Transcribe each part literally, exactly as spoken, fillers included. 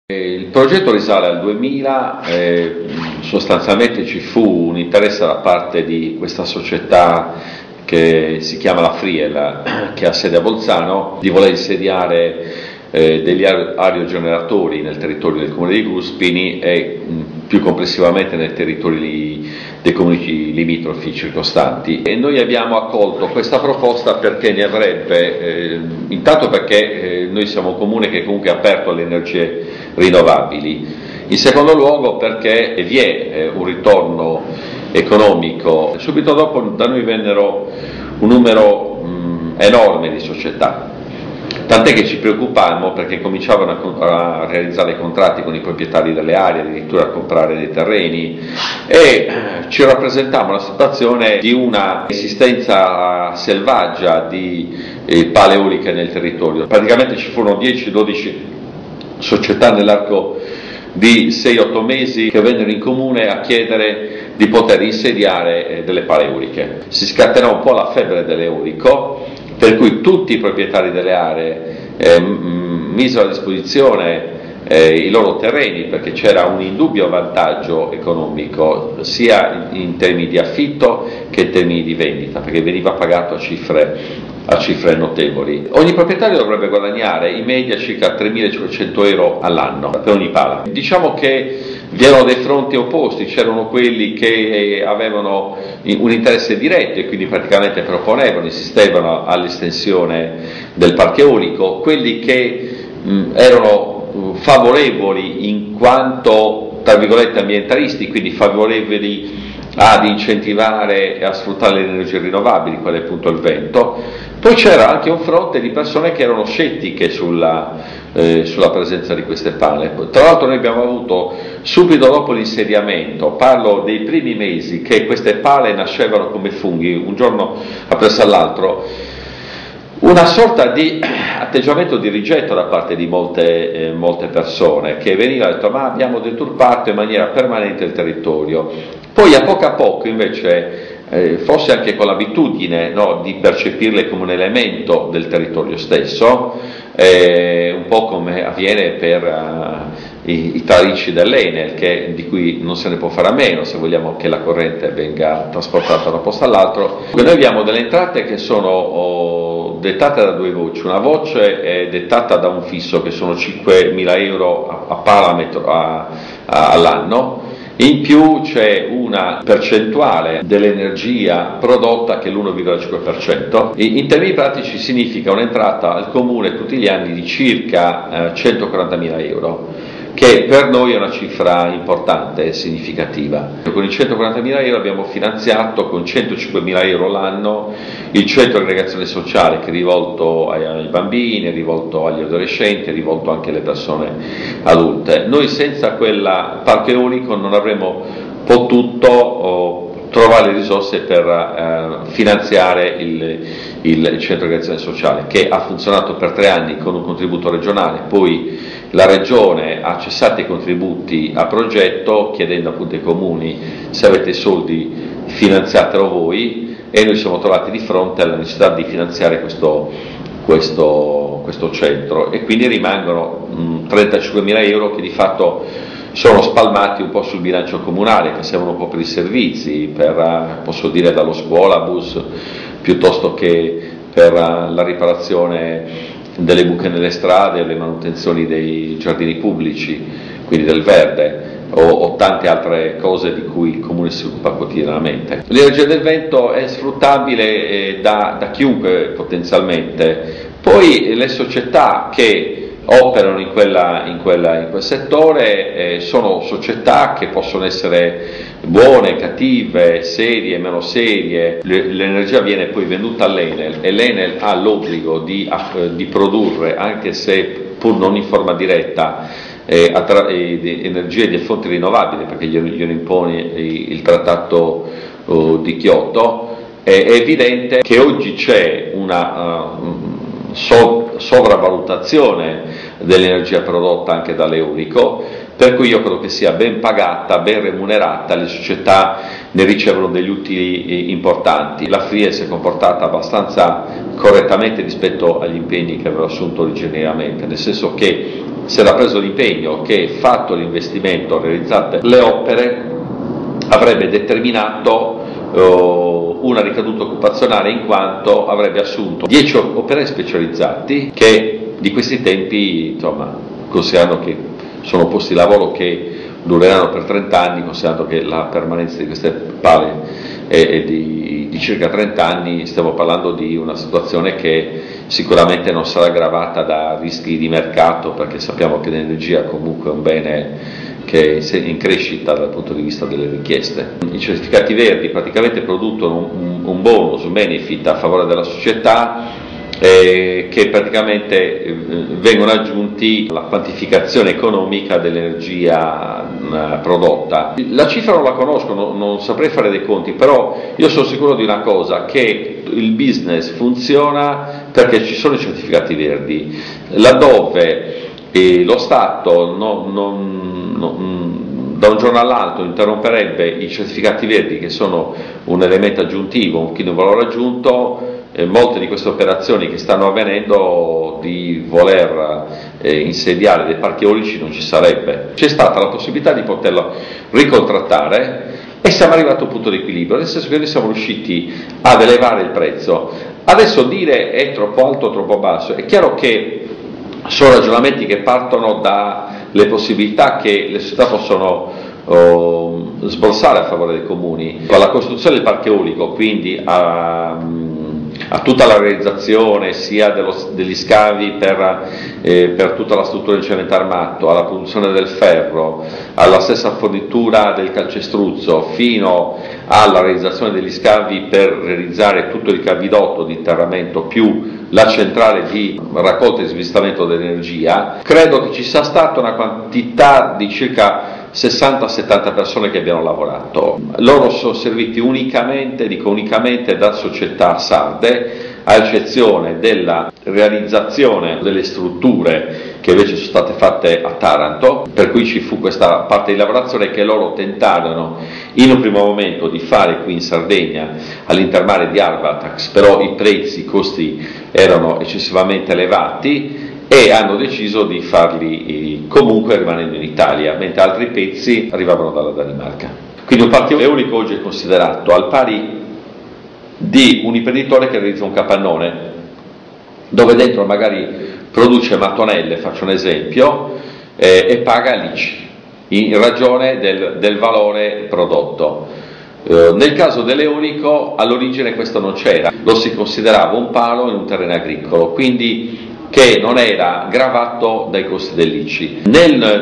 Il progetto risale al duemila, eh, sostanzialmente ci fu un interesse da parte di questa società che si chiama la Friel, che ha sede a Bolzano, di voler insediare eh, degli aerogeneratori nel territorio del comune di Guspini e mh, più complessivamente nei territori dei comuni limitrofi circostanti. E noi abbiamo accolto questa proposta perché ne avrebbe, eh, intanto perché eh, noi siamo un comune che comunque è aperto alle energie rinnovabili, in secondo luogo perché vi è eh, un ritorno economico. Subito dopo da noi vennero un numero mh, enorme di società, tant'è che ci preoccupammo perché cominciavano a, a realizzare contratti con i proprietari delle aree, addirittura a comprare dei terreni, e ci rappresentava una situazione di una esistenza selvaggia di eh, pale eoliche nel territorio. Praticamente ci furono dieci dodici società nell'arco di sei otto mesi che vennero in comune a chiedere di poter insediare eh, delle pale eoliche. Si scatenò un po' la febbre dell'eolico, per cui tutti i proprietari delle aree eh, misero a disposizione eh, i loro terreni, perché c'era un indubbio vantaggio economico sia in, in termini di affitto che in termini di vendita, perché veniva pagato a cifre a cifre notevoli. Ogni proprietario dovrebbe guadagnare in media circa tremilacinquecento euro all'anno per ogni pala. Diciamo che vi erano dei fronti opposti, c'erano quelli che avevano un interesse diretto e quindi praticamente proponevano, insistevano all'estensione del parco eolico, quelli che mh, erano favorevoli in quanto, tra virgolette, ambientalisti, quindi favorevoli ad incentivare e a sfruttare le energie rinnovabili, quale è appunto il vento. Poi c'era anche un fronte di persone che erano scettiche sulla, eh, sulla presenza di queste pale. Tra l'altro noi abbiamo avuto subito dopo l'insediamento, parlo dei primi mesi, che queste pale nascevano come funghi, un giorno appresso all'altro, una sorta di atteggiamento di rigetto da parte di molte, eh, molte persone, che veniva detto ma abbiamo deturpato in maniera permanente il territorio. Poi a poco a poco invece, eh, forse anche con l'abitudine, no, di percepirle come un elemento del territorio stesso, eh, un po' come avviene per uh, i, i tralicci dell'Enel, che, di cui non se ne può fare a meno se vogliamo che la corrente venga trasportata da un posto all'altro. Noi abbiamo delle entrate che sono oh, dettate da due voci. Una voce è dettata da un fisso che sono cinquemila euro a, a parametro a, a, all'anno. In più c'è una percentuale dell'energia prodotta che è l'uno virgola cinque per cento. In termini pratici significa un'entrata al comune tutti gli anni di circa eh, centoquarantamila euro, che per noi è una cifra importante e significativa. Con i centoquarantamila euro abbiamo finanziato con centocinquemila euro l'anno il centro di aggregazione sociale, che è rivolto ai, ai bambini, è rivolto agli adolescenti, è rivolto anche alle persone adulte. Noi senza quel parco eolico non avremmo potuto oh, trovare le risorse per eh, finanziare il, il centro di aggregazione sociale, che ha funzionato per tre anni con un contributo regionale. Poi la regione ha cessato i contributi a progetto, chiedendo appunto ai comuni: se avete soldi finanziatelo voi, e noi siamo trovati di fronte alla necessità di finanziare questo, questo, questo centro, e quindi rimangono mh, trentacinquemila euro che di fatto sono spalmati un po' sul bilancio comunale, che servono un po' per i servizi, per, posso dire, dallo scuolabus, piuttosto che per la riparazione delle buche nelle strade, le manutenzioni dei giardini pubblici, quindi del verde, o, o tante altre cose di cui il comune si occupa quotidianamente. L'energia del vento è sfruttabile eh, da, da chiunque potenzialmente. Poi le società che operano in, quella, in, quella, in quel settore eh, sono società che possono essere buone, cattive, serie, meno serie. L'energia viene poi venduta all'Enel e l'Enel ha l'obbligo di, di produrre, anche se pur non in forma diretta, eh, attra- eh, di energie di fonti rinnovabili, perché glielo, glielo impone il trattato uh, di Kyoto. È, è evidente che oggi c'è una uh, so- sovravalutazione dell'energia prodotta anche dall'eolico, per cui io credo che sia ben pagata, ben remunerata, le società ne ricevono degli utili importanti. La Friel si è comportata abbastanza correttamente rispetto agli impegni che aveva assunto originariamente, nel senso che si era preso l'impegno che, fatto l'investimento, realizzate le opere, avrebbe determinato uh, una ricaduta occupazionale, in quanto avrebbe assunto dieci operai specializzati che di questi tempi, insomma, considerando che sono posti di lavoro che dureranno per trenta anni, considerando che la permanenza di queste pale è di, di circa trenta anni, stiamo parlando di una situazione che sicuramente non sarà aggravata da rischi di mercato, perché sappiamo che l'energia comunque è un bene che è in crescita dal punto di vista delle richieste. I certificati verdi praticamente producono un, un bonus, un benefit a favore della società, eh, che praticamente eh, vengono aggiunti alla quantificazione economica dell'energia eh, prodotta. La cifra non la conosco, non, non saprei fare dei conti, però io sono sicuro di una cosa, che il business funziona perché ci sono i certificati verdi, laddove eh, lo Stato non, non, non, da un giorno all'altro interromperebbe i certificati verdi, che sono un elemento aggiuntivo, un chino valore aggiunto. Eh, molte di queste operazioni che stanno avvenendo di voler eh, insediare dei parchi eolici non ci sarebbe. C'è stata la possibilità di poterlo ricontrattare e siamo arrivati a un punto di equilibrio, nel senso che noi siamo riusciti ad elevare il prezzo. Adesso dire è troppo alto o troppo basso, è chiaro che sono ragionamenti che partono dalle possibilità che le società possono oh, sborsare a favore dei comuni. La costruzione del parco eolico, quindi a a tutta la realizzazione sia dello, degli scavi per, eh, per tutta la struttura del cemento armato, alla produzione del ferro, alla stessa fornitura del calcestruzzo, fino alla realizzazione degli scavi per realizzare tutto il cavidotto di interramento più la centrale di raccolta e smistamento dell'energia. Credo che ci sia stata una quantità di circa sessanta settanta persone che abbiano lavorato. Loro sono serviti unicamente, dico unicamente, da società sarde, a eccezione della realizzazione delle strutture che invece sono state fatte a Taranto, per cui ci fu questa parte di lavorazione che loro tentarono in un primo momento di fare qui in Sardegna, all'Intermare di Arbatax, però i prezzi, i costi erano eccessivamente elevati e hanno deciso di farli comunque rimanendo in Italia, mentre altri pezzi arrivavano dalla Danimarca. Quindi un parco eolico oggi è considerato al pari di un imprenditore che realizza un capannone, dove dentro magari produce mattonelle, faccio un esempio, eh, e paga l'I C I in ragione del, del valore prodotto. Eh, nel caso dell'eolico all'origine questo non c'era, lo si considerava un palo in un terreno agricolo, quindi che non era gravato dai costi dell'I C I. Nel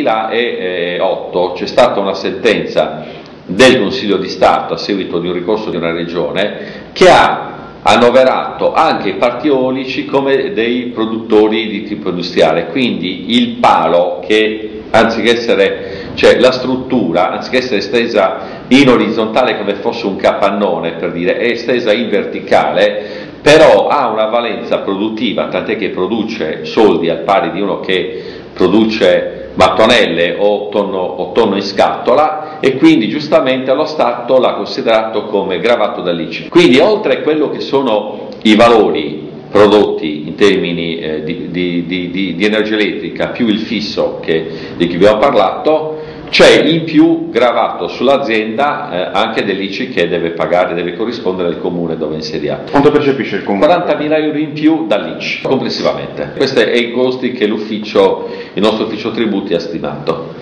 duemilaotto c'è stata una sentenza del Consiglio di Stato a seguito di un ricorso di una regione che ha annoverato anche i parchi eolici come dei produttori di tipo industriale, quindi il palo che anziché essere, cioè la struttura, anziché essere estesa in orizzontale come fosse un capannone, per dire, è estesa in verticale, però ha una valenza produttiva, tant'è che produce soldi al pari di uno che produce mattonelle o tonno, o tonno in scatola, e quindi giustamente lo Stato l'ha considerato come gravato dall'I C I. Quindi oltre a quello che sono i valori prodotti in termini eh, di, di, di, di energia elettrica più il fisso che, di cui abbiamo parlato, c'è in più gravato sull'azienda eh, anche dell'I C I che deve pagare, deve corrispondere al comune dove è insediato. Quanto percepisce il comune? quarantamila euro in più dall'I C I complessivamente. Questi sono i costi che l'ufficio, il nostro ufficio tributi ha stimato.